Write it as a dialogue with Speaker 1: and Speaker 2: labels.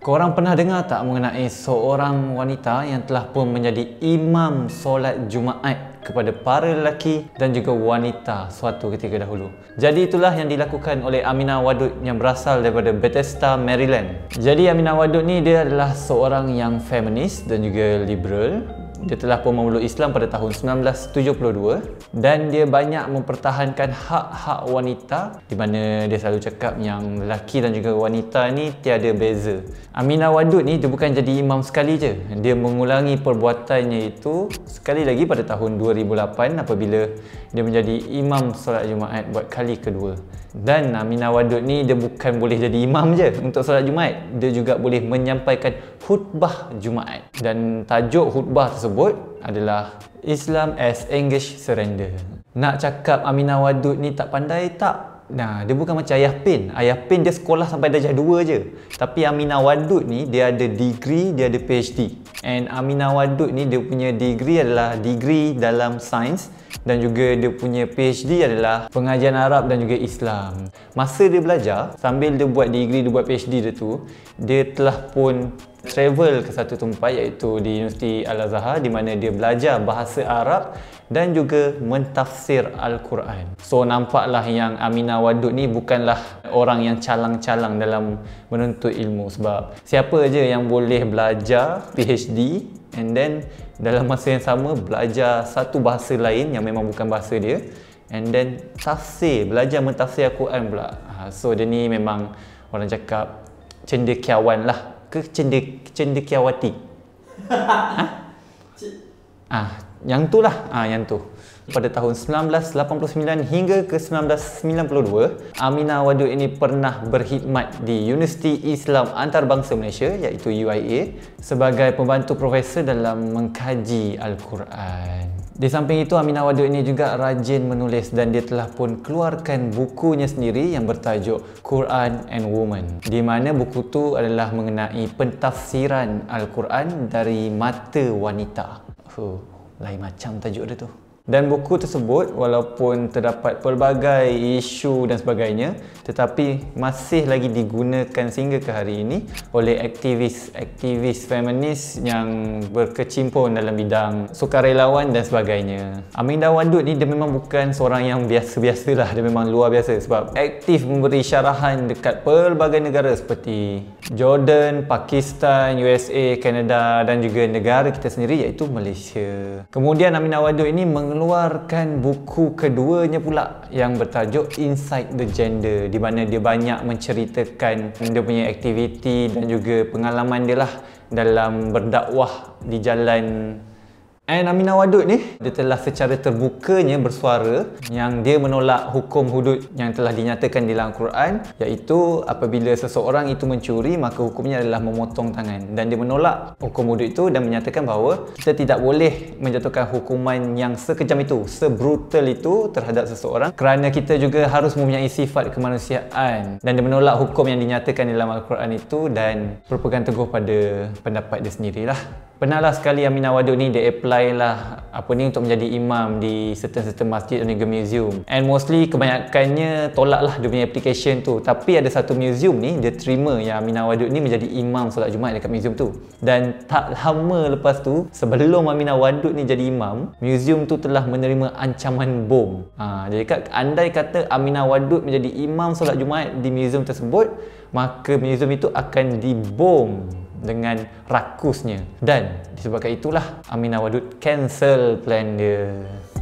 Speaker 1: Korang pernah dengar tak mengenai seorang wanita yang telah pun menjadi imam solat Jumaat kepada para lelaki dan juga wanita suatu ketika dahulu. Jadi itulah yang dilakukan oleh Amina Wadud yang berasal daripada Bethesda, Maryland. Jadi Amina Wadud ni dia adalah seorang yang feminis dan juga liberal. Dia telah pun memeluk Islam pada tahun 1972 dan dia banyak mempertahankan hak-hak wanita, di mana dia selalu cakap yang lelaki dan juga wanita ni tiada beza. Amina Wadud ni dia bukan jadi imam sekali je. Dia mengulangi perbuatannya itu sekali lagi pada tahun 2008 apabila dia menjadi imam solat Jumaat buat kali kedua. Dan Amina Wadud ni dia bukan boleh jadi imam je untuk solat Jumaat, dia juga boleh menyampaikan khutbah Jumaat. Dan tajuk khutbah tersebut adalah Islam as English Surrender. Nak cakap Amina Wadud ni tak pandai tak? Nah, dia bukan macam Ayah Pin. Ayah Pin dia sekolah sampai darjah 2 je. Tapi Amina Wadud ni dia ada degree, dia ada PhD. And Amina Wadud ni dia punya degree adalah degree dalam sains dan juga dia punya PhD adalah pengajian Arab dan juga Islam. Masa dia belajar, sambil dia buat degree, dia buat PhD dia tu, dia telah pun travel ke satu tempat iaitu di Universiti Al-Azhar di mana dia belajar bahasa Arab dan juga mentafsir Al-Quran. So nampaklah yang Amina Wadud ni bukanlah orang yang calang-calang dalam menuntut ilmu, sebab siapa je yang boleh belajar PhD and then dalam masa yang sama belajar satu bahasa lain yang memang bukan bahasa dia and then tafsir, belajar mentafsir Al-Quran pula. So dia ni memang orang cakap cendekiawan lah ke cendekiawati. Yang tu lah, yang tu. Pada tahun 1989 hingga ke 1992, Amina Wadud ini pernah berkhidmat di Universiti Islam Antarabangsa Malaysia iaitu UIA sebagai pembantu profesor dalam mengkaji Al-Quran. Di samping itu, Amina Wadud ini juga rajin menulis dan dia telah pun keluarkan bukunya sendiri yang bertajuk Quran and Woman, di mana buku tu adalah mengenai pentafsiran Al-Quran dari mata wanita. Lain macam tajuk dia tu. Dan buku tersebut walaupun terdapat pelbagai isu dan sebagainya, tetapi masih lagi digunakan sehingga ke hari ini oleh aktivis feminis yang berkecimpung dalam bidang sukarelawan dan sebagainya. Amina Wadud ni dia memang bukan seorang yang biasa-biasa lah, dia memang luar biasa sebab aktif memberi syarahan dekat pelbagai negara seperti Jordan, Pakistan, USA, Kanada dan juga negara kita sendiri iaitu Malaysia. Kemudian Amina Wadud ini mengeluarkan buku keduanya pula yang bertajuk Inside the Gender, di mana dia banyak menceritakan dia punya aktiviti dan juga pengalaman dia lah dalam berdakwah di jalan. And Amina Wadud ni dia telah secara terbukanya bersuara yang dia menolak hukum hudud yang telah dinyatakan di dalam Quran, iaitu apabila seseorang itu mencuri maka hukumnya adalah memotong tangan, dan dia menolak hukum hudud itu dan menyatakan bahawa kita tidak boleh menjatuhkan hukuman yang sekejam itu, sebrutal itu terhadap seseorang kerana kita juga harus mempunyai sifat kemanusiaan, dan dia menolak hukum yang dinyatakan di dalam Al-Quran itu dan berpegang teguh pada pendapat dia sendirilah. Pernahlah sekali Amina Wadud ni dia apply lah untuk menjadi imam di certain masjid dan juga museum, and mostly kebanyakannya tolak lah dia punya application tu. Tapi ada satu museum ni dia terima yang Amina Wadud ni menjadi imam solat Jumaat dekat museum tu, dan tak lama lepas tu sebelum Amina Wadud ni jadi imam, museum tu telah menerima ancaman bom. Jadi andai kata Amina Wadud menjadi imam solat Jumaat di museum tersebut, maka museum itu akan dibom dengan rakusnya, dan disebabkan itulah Amina Wadud cancel plan dia.